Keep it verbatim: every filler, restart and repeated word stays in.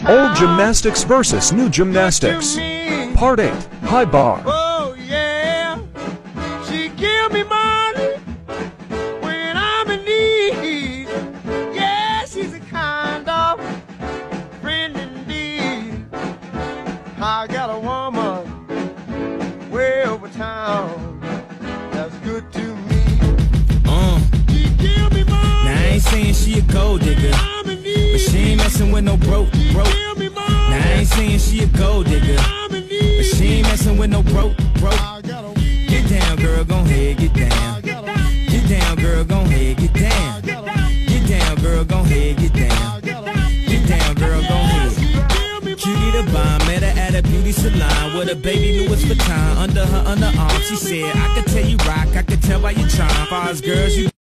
Old gymnastics versus new gymnastics. Part eight. High bar. Oh yeah, she give me money when I'm in need. Yeah, she's a kind of friend indeed. I got a woman way over town that's good to me. Uh, She give me money. now I ain't saying she a gold digger, I'm in need. but she ain't messing with no broke, broke. Give me money. Now I ain't saying she a gold digger, I'm in need. but she ain't messing with no broke, broke. I got a weed. Get down, girl, gon' head, get down. I got a weed. Get down, girl, gon' head, get down. I got a weed. Get down, girl, gon' head, get down. I got a weed. Get down, girl, gon' head. She give me Cutie the bomb, met her at a beauty salon with a baby Louis Vuitton under her underarm. She said, I could tell you rock, I could tell by your charm. Far as girls, you